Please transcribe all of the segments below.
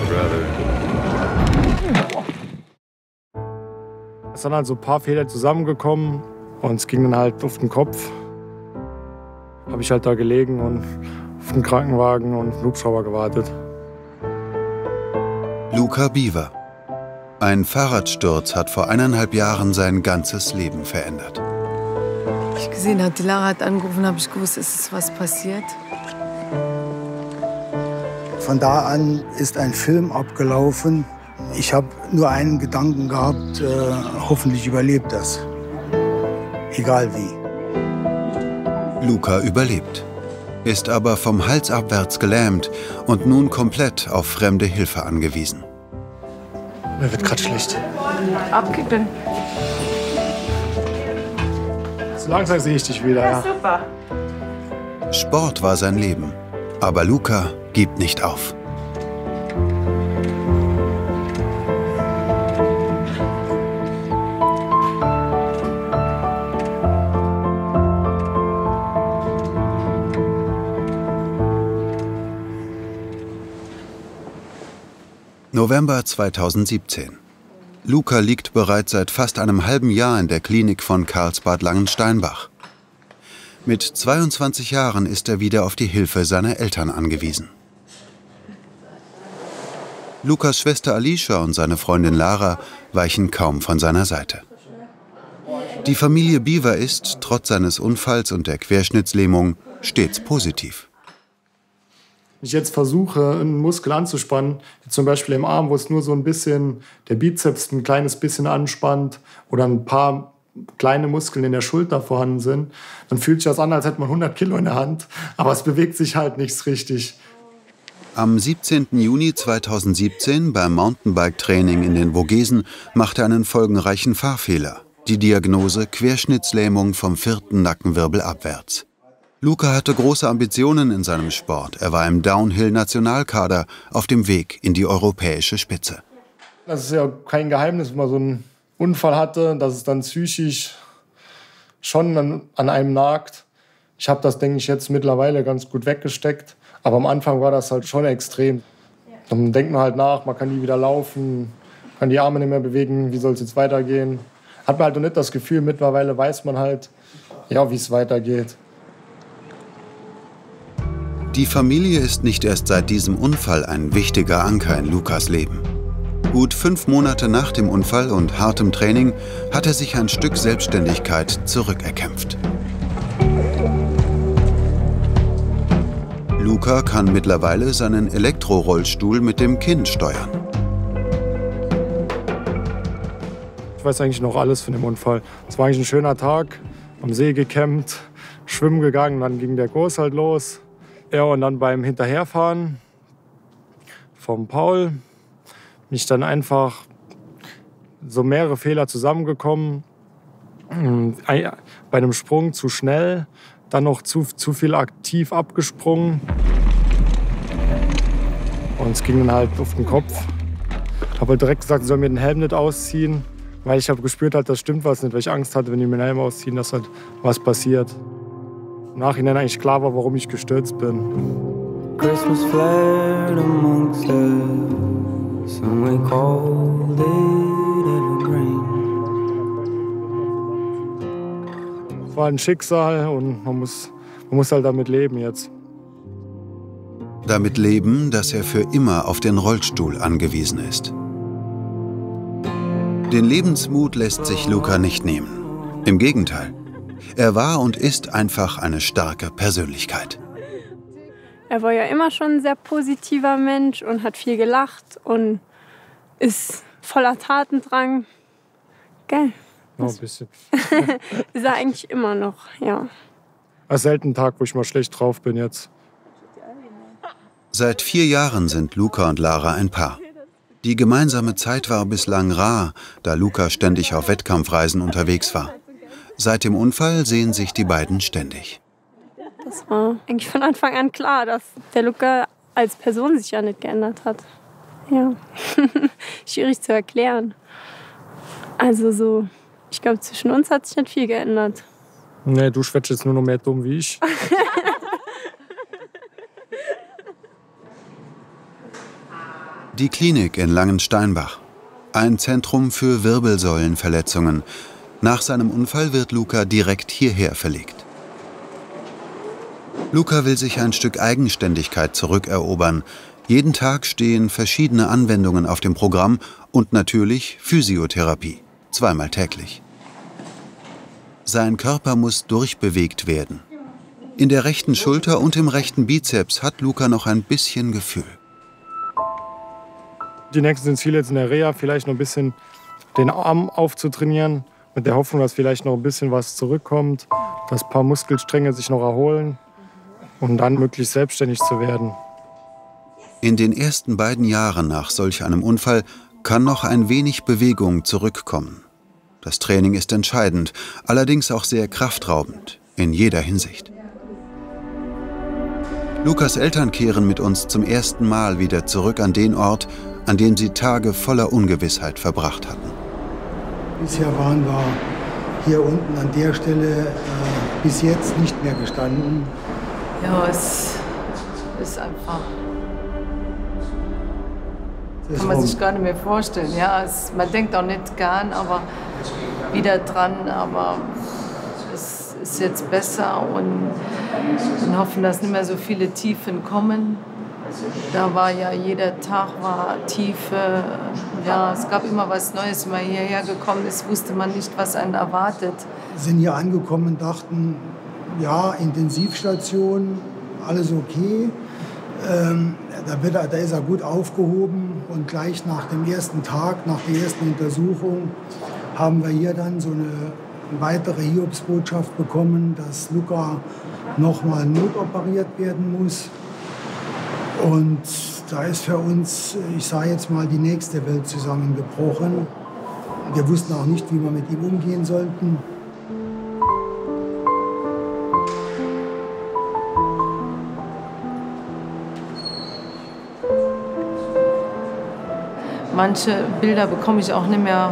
brother. Es sind halt so ein paar Fehler zusammengekommen und es ging dann halt auf den Kopf. Habe ich halt da gelegen und auf den Krankenwagen und den Hubschrauber gewartet. Luca Biewer. Ein Fahrradsturz hat vor 1,5 Jahren sein ganzes Leben verändert. Als ich gesehen habe, die Lara hat angerufen, habe ich gewusst, es ist was passiert. Von da an ist ein Film abgelaufen. Ich habe nur einen Gedanken gehabt, hoffentlich überlebt das. Egal wie. Luca überlebt, ist aber vom Hals abwärts gelähmt und nun komplett auf fremde Hilfe angewiesen. Mir wird gerade schlecht. Abkippen. So langsam sehe ich dich wieder. Ja. Super. Sport war sein Leben, aber Luca gibt nicht auf. November 2017. Luca liegt bereits seit fast einem halben Jahr in der Klinik von Karlsbad Langensteinbach. Mit 22 Jahren ist er wieder auf die Hilfe seiner Eltern angewiesen. Lukas Schwester Alicia und seine Freundin Lara weichen kaum von seiner Seite. Die Familie Biewer ist, trotz seines Unfalls und der Querschnittslähmung, stets positiv. Wenn ich jetzt versuche, einen Muskel anzuspannen, wie zum Beispiel im Arm, wo es nur so ein bisschen, der Bizeps ein kleines bisschen anspannt oder ein paar kleine Muskeln in der Schulter vorhanden sind, dann fühlt sich das an, als hätte man 100 Kilo in der Hand, aber es bewegt sich halt nichts richtig. Am 17. Juni 2017 beim Mountainbike-Training in den Vogesen machte er einen folgenreichen Fahrfehler. Die Diagnose Querschnittslähmung vom 4. Nackenwirbel abwärts. Luca hatte große Ambitionen in seinem Sport. Er war im Downhill-Nationalkader auf dem Weg in die europäische Spitze. Das ist ja kein Geheimnis, wenn man so einen Unfall hatte, dass es dann psychisch schon an einem nagt. Ich habe das, denke ich, jetzt mittlerweile ganz gut weggesteckt. Aber am Anfang war das halt schon extrem. Dann denkt man halt nach, man kann nie wieder laufen, kann die Arme nicht mehr bewegen, wie soll es jetzt weitergehen. Hat man halt noch nicht das Gefühl, mittlerweile weiß man halt, ja, wie es weitergeht. Die Familie ist nicht erst seit diesem Unfall ein wichtiger Anker in Lukas Leben. Gut 5 Monate nach dem Unfall und hartem Training hat er sich ein Stück Selbstständigkeit zurückerkämpft. Luca kann mittlerweile seinen Elektrorollstuhl mit dem Kind steuern. Ich weiß eigentlich noch alles von dem Unfall. Es war eigentlich ein schöner Tag, am See gecampt, schwimmen gegangen, dann ging der Kurs halt los. Ja, und dann beim Hinterherfahren vom Paul bin ich dann einfach so mehrere Fehler zusammengekommen. Bei einem Sprung zu schnell, dann noch zu viel aktiv abgesprungen. Und es ging dann halt auf den Kopf. Ich habe halt direkt gesagt, ich soll mir den Helm nicht ausziehen, weil ich habe gespürt, halt, das stimmt was nicht, weil ich Angst hatte, wenn die mir den Helm ausziehen, dass halt was passiert. Im Nachhinein eigentlich klar war, warum ich gestürzt bin. Christmas flared amongst us and we called it evergreen. Es war ein Schicksal und man muss halt damit leben jetzt. Damit leben, dass er für immer auf den Rollstuhl angewiesen ist. Den Lebensmut lässt sich Luca nicht nehmen. Im Gegenteil. Er war und ist einfach eine starke Persönlichkeit. Er war ja immer schon ein sehr positiver Mensch und hat viel gelacht und ist voller Tatendrang. Gell? Noch ein bisschen. Ist er eigentlich immer noch, ja. Es ist selten ein Tag, wo ich mal schlecht drauf bin jetzt. Seit 4 Jahren sind Luca und Lara ein Paar. Die gemeinsame Zeit war bislang rar, da Luca ständig auf Wettkampfreisen unterwegs war. Seit dem Unfall sehen sich die beiden ständig. Das war eigentlich von Anfang an klar, dass der Luca als Person sich ja nicht geändert hat. Ja, schwierig zu erklären. Also so, ich glaube, zwischen uns hat sich nicht viel geändert. Nee, du schwätzt jetzt nur noch mehr dumm wie ich. Die Klinik in Langensteinbach. Ein Zentrum für Wirbelsäulenverletzungen. Nach seinem Unfall wird Luca direkt hierher verlegt. Luca will sich ein Stück Eigenständigkeit zurückerobern. Jeden Tag stehen verschiedene Anwendungen auf dem Programm und natürlich Physiotherapie, 2-mal täglich. Sein Körper muss durchbewegt werden. In der rechten Schulter und im rechten Bizeps hat Luca noch ein bisschen Gefühl. Die nächsten Ziele jetzt in der Reha, vielleicht noch ein bisschen den Arm aufzutrainieren, mit der Hoffnung, dass vielleicht noch ein bisschen was zurückkommt, dass ein paar Muskelstränge sich noch erholen und dann möglichst selbstständig zu werden. In den ersten beiden Jahren nach solch einem Unfall kann noch ein wenig Bewegung zurückkommen. Das Training ist entscheidend, allerdings auch sehr kraftraubend, in jeder Hinsicht. Lukas Eltern kehren mit uns zum ersten Mal wieder zurück an den Ort, an dem sie Tage voller Ungewissheit verbracht hatten. Bisher waren wir hier unten an der Stelle bis jetzt nicht mehr gestanden. Ja, es ist einfach... Kann man sich gar nicht mehr vorstellen. Ja, man denkt auch nicht gern, aber wieder dran. Aber es ist jetzt besser und wir hoffen, dass nicht mehr so viele Tiefen kommen. Da war ja jeder Tag war Tiefe. Ja, es gab immer was Neues. Wenn man hierher gekommen ist, wusste man nicht, was einen erwartet. Wir sind hier angekommen und dachten, ja, Intensivstation, alles okay. Da ist er gut aufgehoben und gleich nach dem ersten Tag, nach der ersten Untersuchung, haben wir hier dann so eine weitere Hiobsbotschaft bekommen, dass Luca nochmal notoperiert werden muss. Und da ist für uns, ich sage jetzt mal, die nächste Welt zusammengebrochen. Wir wussten auch nicht, wie wir mit ihm umgehen sollten. Manche Bilder bekomme ich auch nicht mehr,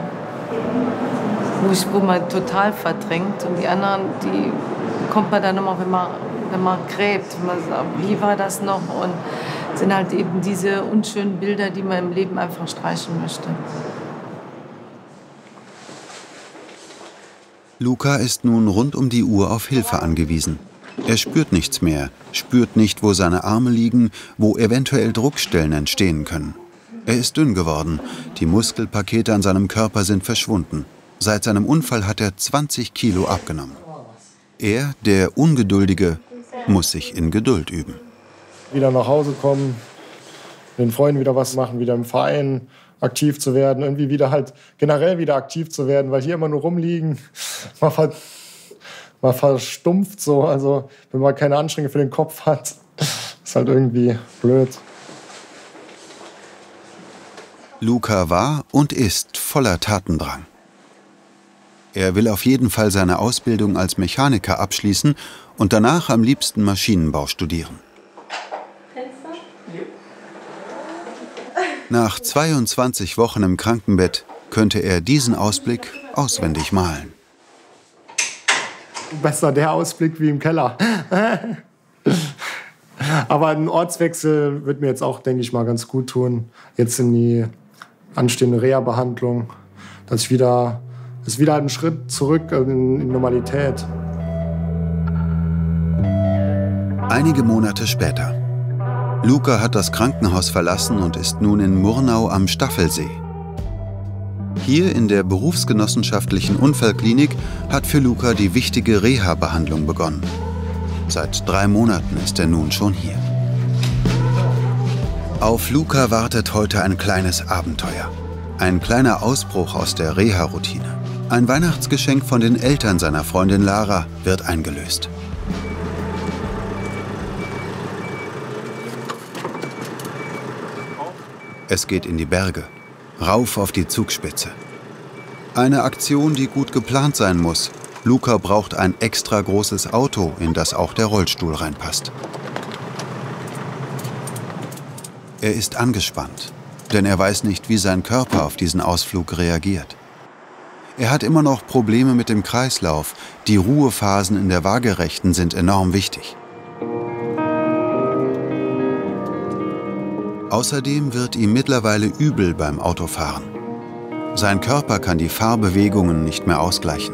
wo man total verdrängt. Und die anderen, die bekommt man dann immer, wenn man gräbt. Wenn man sagt, wie war das noch? Und sind halt eben diese unschönen Bilder, die man im Leben einfach streichen möchte. Luca ist nun rund um die Uhr auf Hilfe angewiesen. Er spürt nichts mehr, spürt nicht, wo seine Arme liegen, wo eventuell Druckstellen entstehen können. Er ist dünn geworden, die Muskelpakete an seinem Körper sind verschwunden. Seit seinem Unfall hat er 20 Kilo abgenommen. Er, der Ungeduldige, muss sich in Geduld üben. Wieder nach Hause kommen, den Freunden wieder was machen, wieder im Verein aktiv zu werden, irgendwie wieder halt generell wieder aktiv zu werden, weil hier immer nur rumliegen, man verstumpft so, also wenn man keine Anstrengung für den Kopf hat, ist halt irgendwie blöd. Luca war und ist voller Tatendrang. Er will auf jeden Fall seine Ausbildung als Mechaniker abschließen und danach am liebsten Maschinenbau studieren. Nach 22 Wochen im Krankenbett könnte er diesen Ausblick auswendig malen. Besser der Ausblick wie im Keller. Aber ein Ortswechsel wird mir jetzt auch, denke ich mal, ganz gut tun. Jetzt in die anstehende Reha-Behandlung, dass ich wieder einen Schritt zurück in Normalität. Einige Monate später. Luca hat das Krankenhaus verlassen und ist nun in Murnau am Staffelsee. Hier in der berufsgenossenschaftlichen Unfallklinik hat für Luca die wichtige Reha-Behandlung begonnen. Seit 3 Monaten ist er nun schon hier. Auf Luca wartet heute ein kleines Abenteuer. Ein kleiner Ausbruch aus der Reha-Routine. Ein Weihnachtsgeschenk von den Eltern seiner Freundin Lara wird eingelöst. Es geht in die Berge, rauf auf die Zugspitze. Eine Aktion, die gut geplant sein muss. Luca braucht ein extra großes Auto, in das auch der Rollstuhl reinpasst. Er ist angespannt, denn er weiß nicht, wie sein Körper auf diesen Ausflug reagiert. Er hat immer noch Probleme mit dem Kreislauf. Die Ruhephasen in der Waagerechten sind enorm wichtig. Außerdem wird ihm mittlerweile übel beim Autofahren. Sein Körper kann die Fahrbewegungen nicht mehr ausgleichen.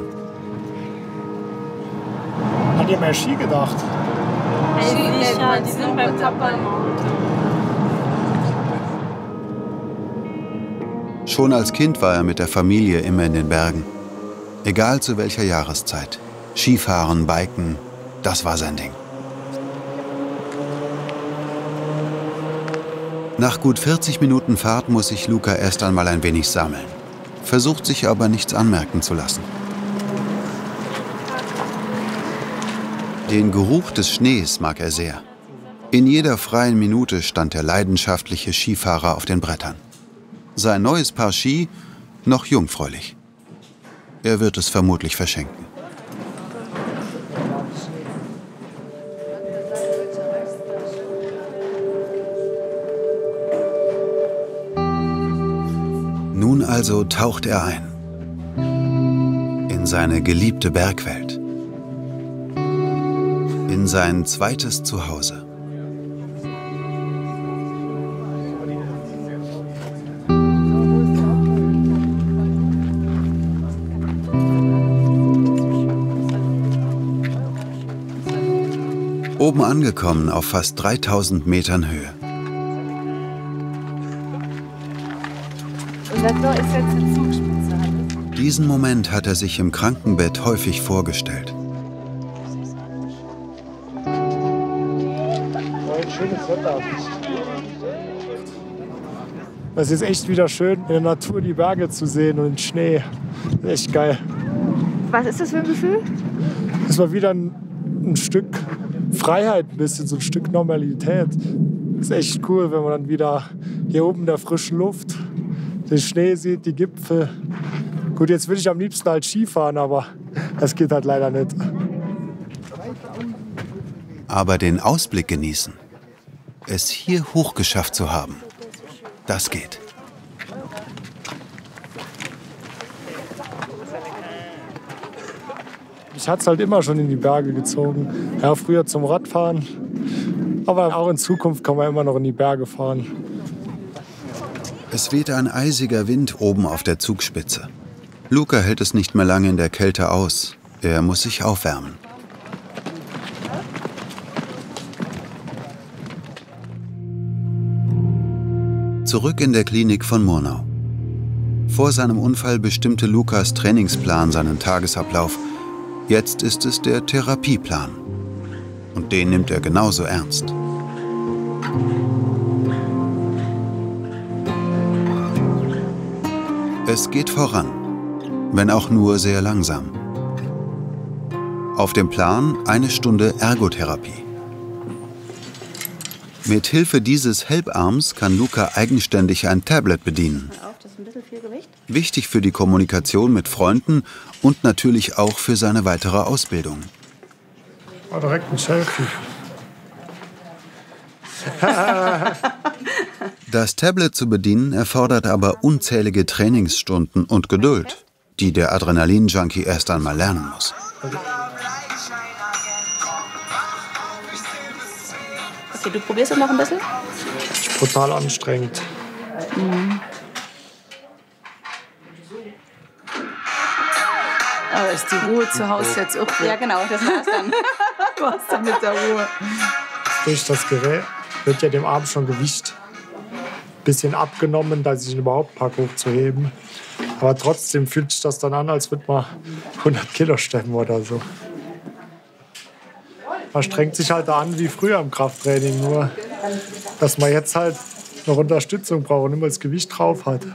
Hat ihr mehr Ski gedacht? Sicher, die sind beim Papa im Auto. Schon als Kind war er mit der Familie immer in den Bergen. Egal zu welcher Jahreszeit. Skifahren, Biken, das war sein Ding. Nach gut 40 Minuten Fahrt muss sich Luca erst einmal ein wenig sammeln. Versucht sich aber nichts anmerken zu lassen. Den Geruch des Schnees mag er sehr. In jeder freien Minute stand der leidenschaftliche Skifahrer auf den Brettern. Sein neues Paar Ski noch jungfräulich. Er wird es vermutlich verschenken. Nun also taucht er ein. In seine geliebte Bergwelt. In sein zweites Zuhause. Oben angekommen auf fast 3000 Metern Höhe. Und da ist jetzt die Zugspitze. Diesen Moment hat er sich im Krankenbett häufig vorgestellt. Schönes Wetter. Es ist echt wieder schön, in der Natur die Berge zu sehen und den Schnee. Echt geil. Was ist das für ein Gefühl? Es war wieder ein Stück Freiheit, ein bisschen so ein Stück Normalität. Das ist echt cool, wenn man dann wieder hier oben in der frischen Luft den Schnee sieht, die Gipfel. Gut, jetzt würde ich am liebsten halt Skifahren, aber das geht halt leider nicht. Aber den Ausblick genießen. Es hier hochgeschafft zu haben, das geht. Ich hatte es halt immer schon in die Berge gezogen. Ja, früher zum Radfahren, aber auch in Zukunft kann man immer noch in die Berge fahren. Es weht ein eisiger Wind oben auf der Zugspitze. Luca hält es nicht mehr lange in der Kälte aus. Er muss sich aufwärmen. Zurück in der Klinik von Murnau. Vor seinem Unfall bestimmte Lukas Trainingsplan seinen Tagesablauf. Jetzt ist es der Therapieplan. Und den nimmt er genauso ernst. Es geht voran, wenn auch nur sehr langsam. Auf dem Plan 1 Stunde Ergotherapie. Mit Hilfe dieses Helparms kann Luca eigenständig ein Tablet bedienen. Wichtig für die Kommunikation mit Freunden und natürlich auch für seine weitere Ausbildung. Oh, direkt ein Selfie. Das Tablet zu bedienen erfordert aber unzählige Trainingsstunden und Geduld, die der Adrenalin-Junkie erst einmal lernen muss. Okay, du probierst es noch ein bisschen? Das ist brutal anstrengend. Aber ist die Ruhe zu Hause jetzt auch gut? Ja, genau, das war's dann. Du hast dann mit der Ruhe. Durch das Gerät wird ja dem Arm schon Gewicht ein bisschen abgenommen, dass ich ihn überhaupt packe, hochzuheben. Aber trotzdem fühlt sich das dann an, als würde man 100 Kilo stemmen oder so. Man strengt sich halt an wie früher im Krafttraining, nur dass man jetzt halt noch Unterstützung braucht und immer das Gewicht drauf hat.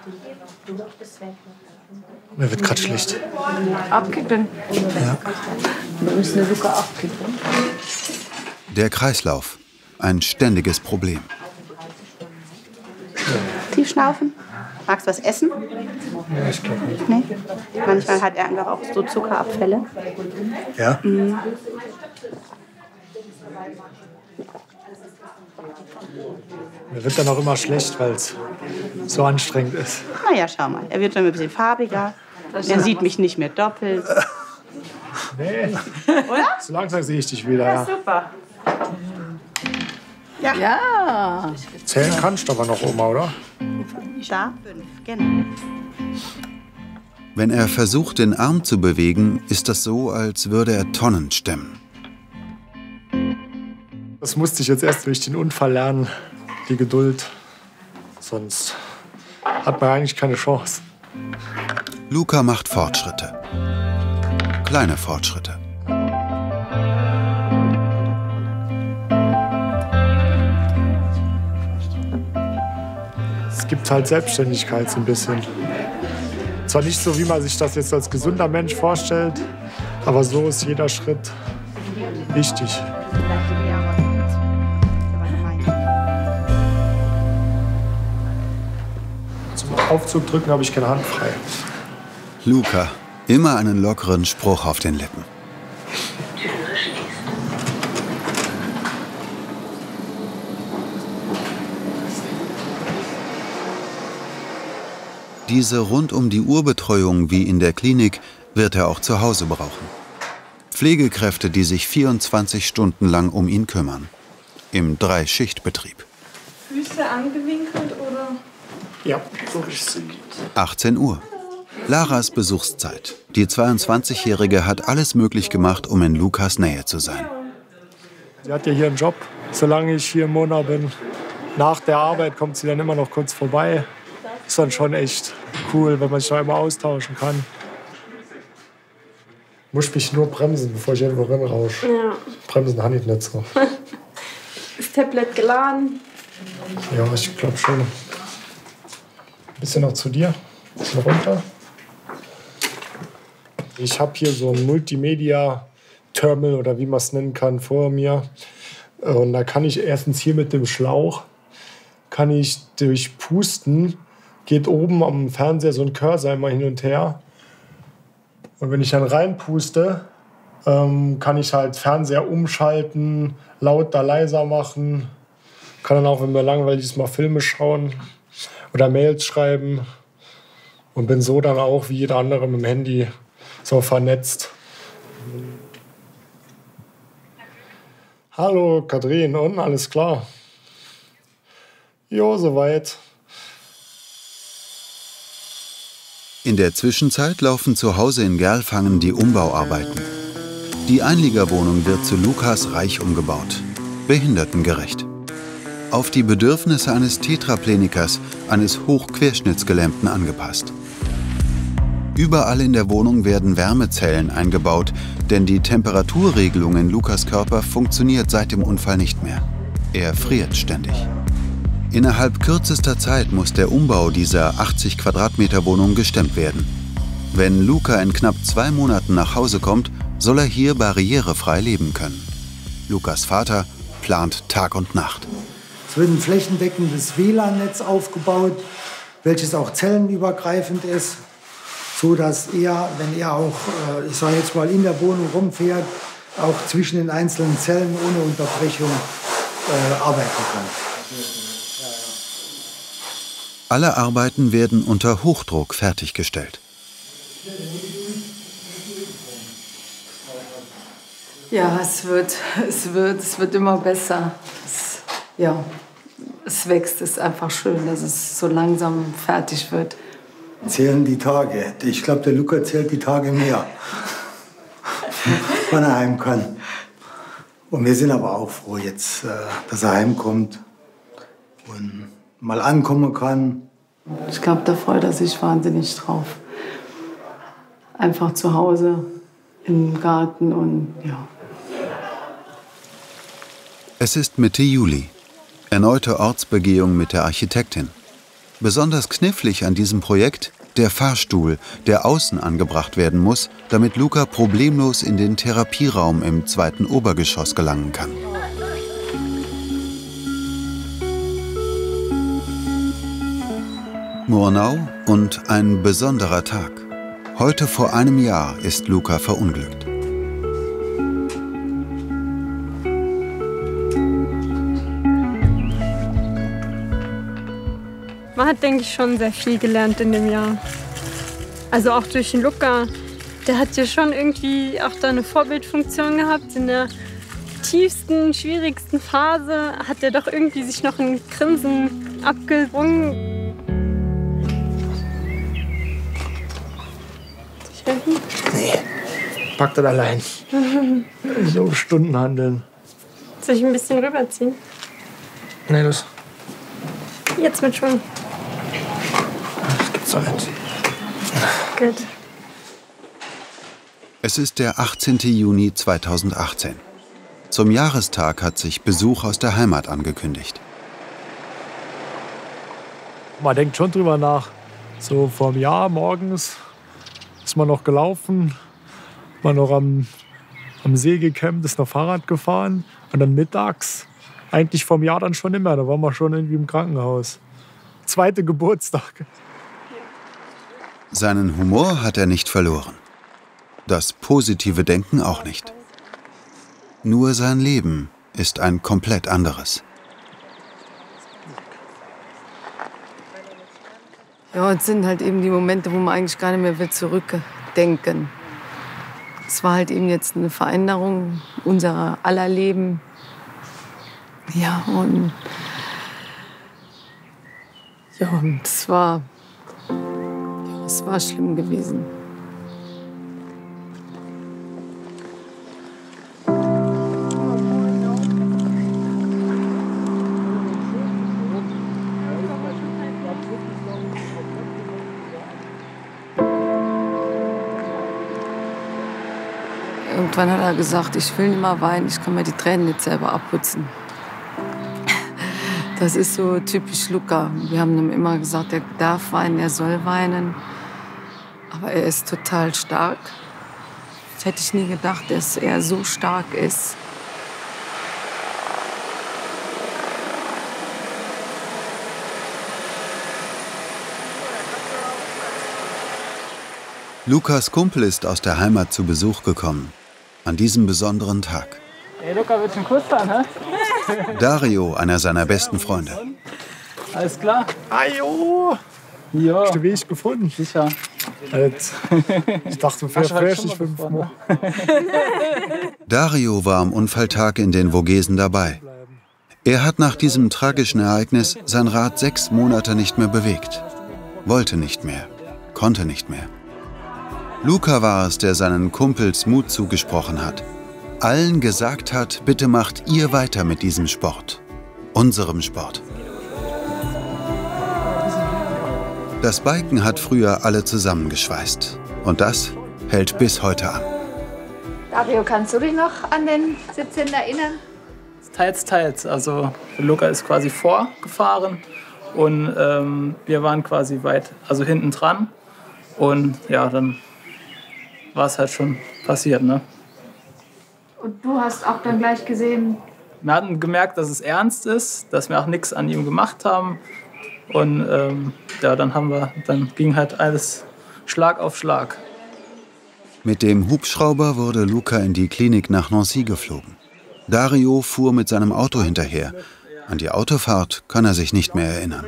Mir wird gerade schlecht. Abkippen. Ja. Wir müssen den Luca abkippen. Der Kreislauf, ein ständiges Problem. Tief schnaufen. Magst du was essen? Ja, ich glaube nicht. Nee. Manchmal hat er einfach auch so Zuckerabfälle. Ja? Mir wird dann auch immer schlecht, weil es so anstrengend ist. Na ja, schau mal. Er wird dann ein bisschen farbiger. Er sieht mich nicht mehr doppelt. Nee, Oder? so langsam sehe ich dich wieder. Ja, Ja. super. Ja. Ja. Zählen kannst du aber noch, Oma, oder? Da 5, genau. Wenn er versucht, den Arm zu bewegen, ist das so, als würde er Tonnen stemmen. Das musste ich jetzt erst durch den Unfall lernen, die Geduld. Sonst hat man eigentlich keine Chance. Luca macht Fortschritte. Kleine Fortschritte. Es gibt halt Selbstständigkeit so ein bisschen. Zwar nicht so, wie man sich das jetzt als gesunder Mensch vorstellt, aber so ist jeder Schritt wichtig. Zum Aufzug drücken habe ich keine Hand frei. Luca, immer einen lockeren Spruch auf den Lippen. Diese Rund-um-die-Uhr-Betreuung wie in der Klinik wird er auch zu Hause brauchen. Pflegekräfte, die sich 24 Stunden lang um ihn kümmern. Im 3-Schicht-Betrieb. Füße angewinkelt oder? Ja, so wie es geht. 18 Uhr. Laras Besuchszeit. Die 22-Jährige hat alles möglich gemacht, um in Lukas Nähe zu sein. Sie hat ja hier einen Job. Solange ich hier im Mona bin, nach der Arbeit kommt sie dann immer noch kurz vorbei. Ist dann schon echt cool, wenn man sich noch einmal austauschen kann. Muss mich nur bremsen, bevor ich irgendwo rausche. Ja. Bremsen habe ich nicht so. Ist Tablet geladen? Ja, ich glaube schon. Ein bisschen noch zu dir. Ein bisschen runter. Ich habe hier so ein Multimedia-Terminal oder wie man es nennen kann vor mir. Und da kann ich erstens hier mit dem Schlauch, kann ich durch Pusten, geht oben am Fernseher so ein Cursor immer hin und her. Und wenn ich dann reinpuste, kann ich halt Fernseher umschalten, lauter, leiser machen. Kann dann auch, wenn mir langweilig ist, mal Filme schauen oder Mails schreiben. Und bin so dann auch wie jeder andere mit dem Handy so vernetzt. Hallo Katrin, und alles klar? Jo, soweit. In der Zwischenzeit laufen zu Hause in Gerlfangen die Umbauarbeiten. Die Einliegerwohnung wird zu Lukas Reich umgebaut. Behindertengerecht. Auf die Bedürfnisse eines Tetraplenikers, eines Hochquerschnittsgelähmten angepasst. Überall in der Wohnung werden Wärmezellen eingebaut, denn die Temperaturregelung in Lukas Körper funktioniert seit dem Unfall nicht mehr. Er friert ständig. Innerhalb kürzester Zeit muss der Umbau dieser 80 Quadratmeter Wohnung gestemmt werden. Wenn Luca in knapp 2 Monaten nach Hause kommt, soll er hier barrierefrei leben können. Lukas Vater plant Tag und Nacht. Es wird ein flächendeckendes WLAN-Netz aufgebaut, welches auch zellenübergreifend ist, so dass er, wenn er auch, ich sage jetzt mal, in der Wohnung rumfährt, auch zwischen den einzelnen Zellen ohne Unterbrechung arbeiten kann. Alle Arbeiten werden unter Hochdruck fertiggestellt. Ja, es wird immer besser. Es wächst, es ist einfach schön, dass es so langsam fertig wird. Zählen die Tage. Ich glaube, der Luca zählt die Tage mehr, wann er heim kann. Und wir sind aber auch froh jetzt, dass er heimkommt und mal ankommen kann. Ich glaube, da freut er sich wahnsinnig drauf. Einfach zu Hause im Garten und ja. Es ist Mitte Juli. Erneute Ortsbegehung mit der Architektin. Besonders knifflig an diesem Projekt der Fahrstuhl, der außen angebracht werden muss, damit Luca problemlos in den Therapieraum im 2. Obergeschoss gelangen kann. Murnau und ein besonderer Tag. Heute vor einem Jahr ist Luca verunglückt. Man hat, denke ich, schon sehr viel gelernt in dem Jahr. Also auch durch den Luca. Der hat ja schon irgendwie auch da eine Vorbildfunktion gehabt in der tiefsten, schwierigsten Phase hat er doch irgendwie sich noch ein Grinsen abgerungen. Nee, packt das allein. So Stunden handeln. Soll ich ein bisschen rüberziehen? Nee, los. Jetzt mit Schwung. Das gibt's doch nicht. Gut. Es ist der 18. Juni 2018. Zum Jahrestag hat sich Besuch aus der Heimat angekündigt. Man denkt schon drüber nach. So vor einem Jahr morgens ist man noch gelaufen, man noch am See gecampt, ist noch Fahrrad gefahren und dann mittags, eigentlich vom Jahr dann schon immer, da waren wir schon irgendwie im Krankenhaus. Zweiter Geburtstag. Seinen Humor hat er nicht verloren. Das positive Denken auch nicht. Nur sein Leben ist ein komplett anderes. Ja, es sind halt eben die Momente, wo man eigentlich gar nicht mehr will zurückdenken. Es war halt eben jetzt eine Veränderung unserer aller Leben. Ja, und es war schlimm gewesen. Irgendwann hat er gesagt, ich will nicht mehr weinen, ich kann mir die Tränen nicht selber abputzen. Das ist so typisch Luca. Wir haben ihm immer gesagt, er darf weinen, er soll weinen. Aber er ist total stark. Das hätte ich nie gedacht, dass er so stark ist. Lukas Kumpel ist aus der Heimat zu Besuch gekommen. An diesem besonderen Tag. Hey Luca, willst du einen Kuss fahren, hä? Dario, einer seiner besten Freunde. Alles klar? Ajo! Ja. Hast du den Weg gefunden? Sicher. Ich dachte, du fährst nicht 5 Mal. Dario war am Unfalltag in den Vogesen dabei. Er hat nach diesem tragischen Ereignis sein Rad 6 Monate nicht mehr bewegt. Wollte nicht mehr, konnte nicht mehr. Luca war es, der seinen Kumpels Mut zugesprochen hat. Allen gesagt hat, bitte macht ihr weiter mit diesem Sport. Unserem Sport. Das Biken hat früher alle zusammengeschweißt. Und das hält bis heute an. Dario, kannst du dich noch an den 17. erinnern? Teils, teils. Also Luca ist quasi vorgefahren und wir waren quasi hinten dran. Und ja, dann war es halt schon passiert, ne? Und du hast auch dann gleich gesehen? Wir hatten gemerkt, dass es ernst ist, dass wir auch nichts an ihm gemacht haben. Und dann ging halt alles Schlag auf Schlag. Mit dem Hubschrauber wurde Luca in die Klinik nach Nancy geflogen. Dario fuhr mit seinem Auto hinterher. An die Autofahrt kann er sich nicht mehr erinnern.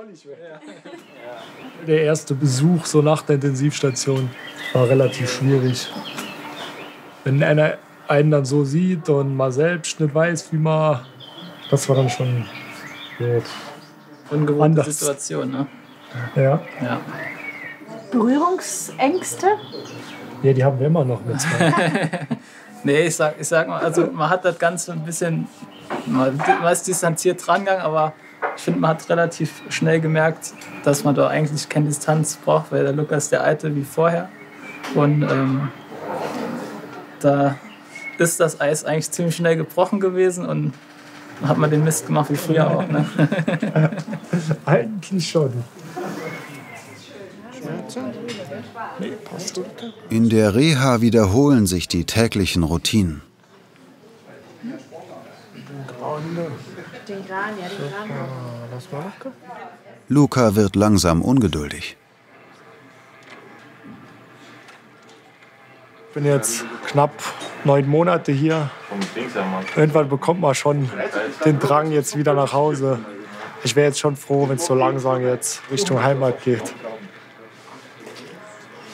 Der erste Besuch so nach der Intensivstation war relativ schwierig. Wenn einer einen dann so sieht und man selbst nicht weiß, wie man... Das war dann schon ungewohnte Situation, ne? Ja. Berührungsängste? Ja, die haben wir immer noch mit zwei. Nee, ich sag mal, also man hat das Ganze ein bisschen... Man ist distanziert drangegangen, aber ich finde, man hat relativ schnell gemerkt, dass man da eigentlich keine Distanz braucht, weil der Lukas ist der Alte wie vorher. Und da ist das Eis eigentlich ziemlich schnell gebrochen gewesen und dann hat man den Mist gemacht wie früher auch. Ne? Eigentlich schon. In der Reha wiederholen sich die täglichen Routinen. Luca wird langsam ungeduldig. Ich bin jetzt knapp 9 Monate hier. Irgendwann bekommt man schon den Drang jetzt wieder nach Hause. Ich wäre jetzt schon froh, wenn es so langsam jetzt Richtung Heimat geht.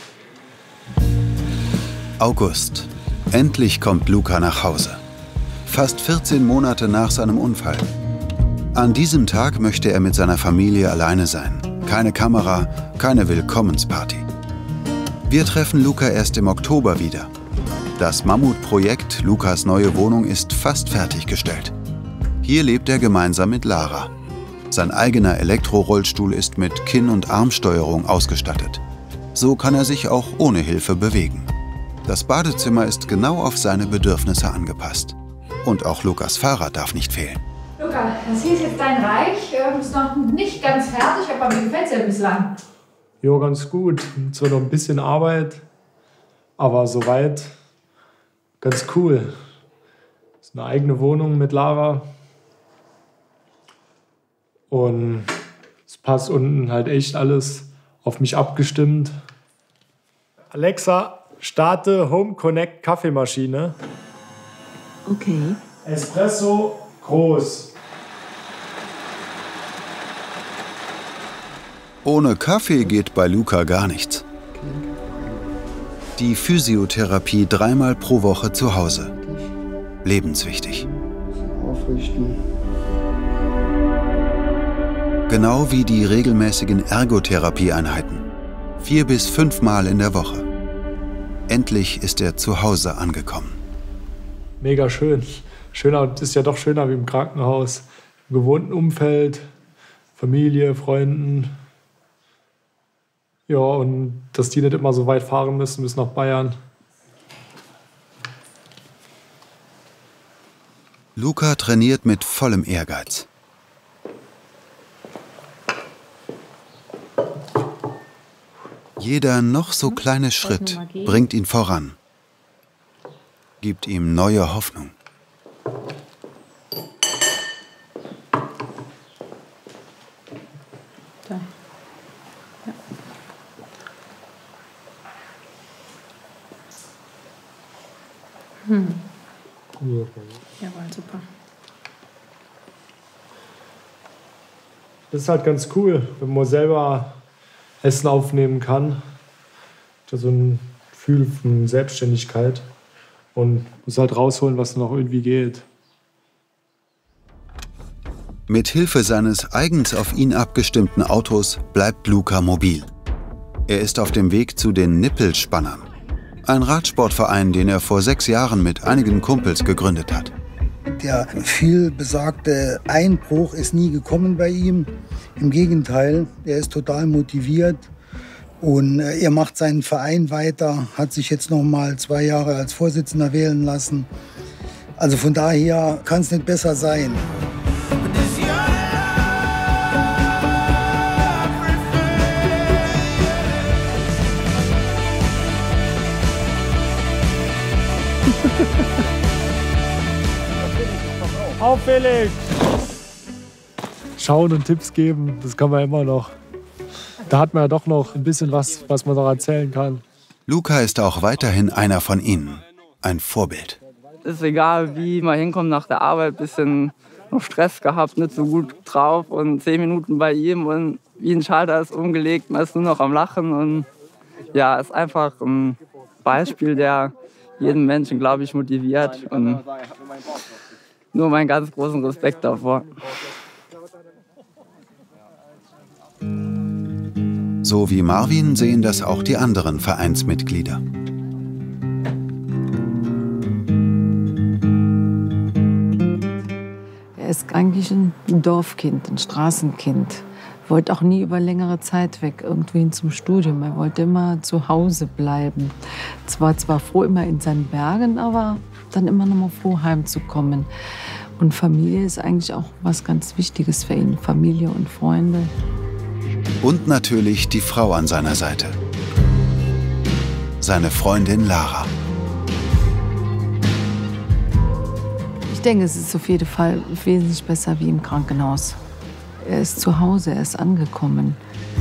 August. Endlich kommt Luca nach Hause. fast 14 Monate nach seinem Unfall. An diesem Tag möchte er mit seiner Familie alleine sein. Keine Kamera, keine Willkommensparty. Wir treffen Luca erst im Oktober wieder. Das Mammutprojekt Lukas neue Wohnung ist fast fertiggestellt. Hier lebt er gemeinsam mit Lara. Sein eigener Elektrorollstuhl ist mit Kinn- und Armsteuerung ausgestattet. So kann er sich auch ohne Hilfe bewegen. Das Badezimmer ist genau auf seine Bedürfnisse angepasst. Und auch Lukas Fahrrad darf nicht fehlen. Luca, das hier ist jetzt dein Reich. Ist noch nicht ganz fertig, aber wie gefällt es dir bislang? Jo, ganz gut. So noch ein bisschen Arbeit, aber soweit ganz cool. Das ist eine eigene Wohnung mit Lara. Und es passt unten halt echt alles auf mich abgestimmt. Alexa, starte Home Connect Kaffeemaschine. Okay. Espresso groß. Ohne Kaffee geht bei Luca gar nichts. Die Physiotherapie 3-mal pro Woche zu Hause. Lebenswichtig. Aufrichten. Genau wie die regelmäßigen Ergotherapieeinheiten. 4 bis 5 Mal in der Woche. Endlich ist er zu Hause angekommen. Mega schön. Schöner, ist ja doch schöner wie im Krankenhaus. Im gewohnten Umfeld, Familie, Freunden. Ja, und dass die nicht immer so weit fahren müssen bis nach Bayern. Luca trainiert mit vollem Ehrgeiz. Jeder noch so kleine Schritt bringt ihn voran, gibt ihm neue Hoffnung. Da. Ja. Jawohl, super. Das ist halt ganz cool, wenn man selber Essen aufnehmen kann. So ein Gefühl von Selbstständigkeit und muss halt rausholen, was noch irgendwie geht. Mit Hilfe seines eigens auf ihn abgestimmten Autos bleibt Luca mobil. Er ist auf dem Weg zu den Nippelspannern. Ein Radsportverein, den er vor 6 Jahren mit einigen Kumpels gegründet hat. Der vielbesagte Einbruch ist nie gekommen bei ihm. Im Gegenteil, er ist total motiviert und er macht seinen Verein weiter, hat sich jetzt noch mal 2 Jahre als Vorsitzender wählen lassen. Also von daher kann es nicht besser sein. Auf Felix! Schauen und Tipps geben, das kann man immer noch. Da hat man ja doch noch ein bisschen was man noch erzählen kann. Luca ist auch weiterhin einer von ihnen. Ein Vorbild. Ist egal, wie man hinkommt nach der Arbeit, bisschen noch Stress gehabt, nicht so gut drauf und 10 Minuten bei ihm und wie ein Schalter ist umgelegt, man ist nur noch am Lachen und ja, ist einfach ein Beispiel, der jeden Menschen, glaube ich, motiviert und nur meinen ganz großen Respekt davor. So wie Marvin sehen das auch die anderen Vereinsmitglieder. Er ist eigentlich ein Dorfkind, ein Straßenkind. Wollte auch nie über längere Zeit weg, irgendwohin zum Studium. Er wollte immer zu Hause bleiben. Zwar froh immer in seinen Bergen, aber dann immer noch mal froh, heimzukommen. Und Familie ist eigentlich auch was ganz Wichtiges für ihn. Familie und Freunde. Und natürlich die Frau an seiner Seite. Seine Freundin Lara. Ich denke, es ist auf jeden Fall wesentlich besser wie im Krankenhaus. Er ist zu Hause, er ist angekommen.